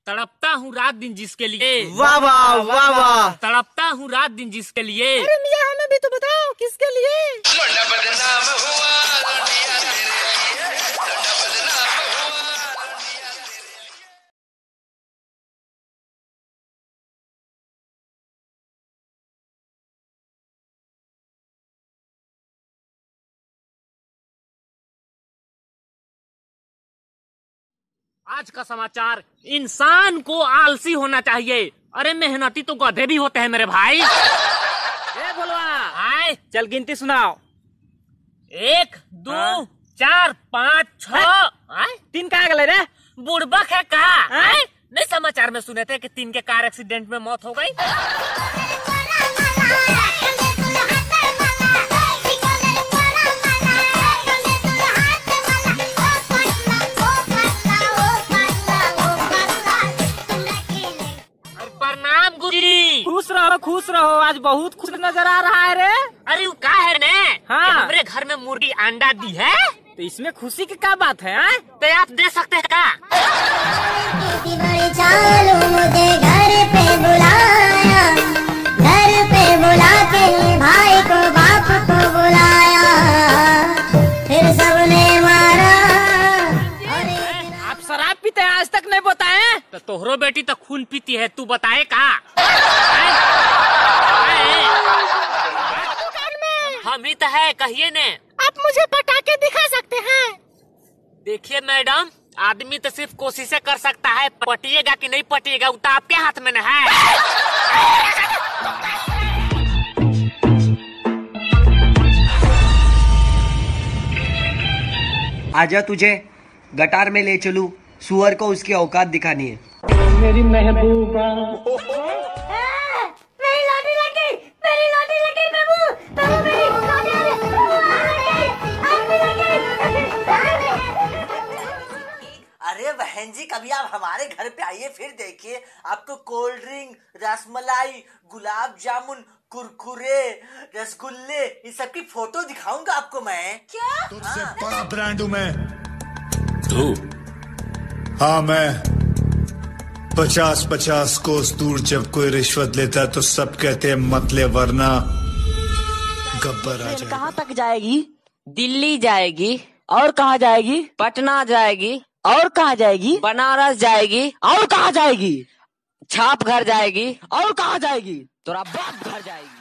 तड़पता हूँ रात दिन जिसके लिए। वाह वाह वाह वाह। तड़पता हूँ रात दिन जिसके लिए। अरे मियां हमें भी तो बताओ किसके लिए। आज का समाचार, इंसान को आलसी होना चाहिए। अरे मेहनती तो गधे भी होते हैं मेरे भाई। ए बोलवा, आए चल गिनती सुनाओ। 1 2 4 5 6। 3 कहाँ गए रे? बुड़बक है कहा? नहीं समाचार में सुने थे कि 3 के कार एक्सीडेंट में मौत हो गई। खुश रहो, आज बहुत खुश नजर आ रहा है रे। अरे वो का है ने? हाँ। हमरे घर में मुर्गी अंडा दी है, तो इसमें खुशी की क्या बात है? तो आप दे सकते हैं का? चालू मुझे घर पे बुलाया, घर पे बुला के भाई को बाप को बुलाया, फिर सबने मारा। आप शराब पीते हैं आज तक नहीं बताए? तो तोहरो बेटी तो खून पीती है, तू बताए का? हम ही तो है, कहिए ने। आप मुझे पटाखे दिखा सकते हैं? देखिए मैडम, आदमी तो सिर्फ कोशिशें कर सकता है, पटिएगा कि नहीं पटिएगा वो तो आपके हाथ में न है। आजा तुझे गटार में ले चलूं, सुअर को उसकी औकात दिखानी है। मेरी महबूबा। अरे बहन जी, कभी आप हमारे घर पे आइए, फिर देखिए आपको कोल्ड ड्रिंक, रसमलाई, गुलाब जामुन, कुरकुरे, रसगुल्ले, इन सब की फोटो दिखाऊंगा आपको मैं। क्या? तुझसे बड़ा ब्रांड हूं मैं। तू? हाँ मैं। 50-50 कोस दूर जब कोई रिश्वत लेता तो सब कहते हैं मत ले वरना गब्बर आ जाएगा। कहाँ तक जाएगी? दिल्ली जाएगी। और कहाँ जाएगी? पटना जाएगी। और कहाँ जाएगी? बनारस जाएगी। और कहाँ जाएगी? छाप घर जाएगी। और कहाँ जाएगी? तोरा बाप घर जाएगी।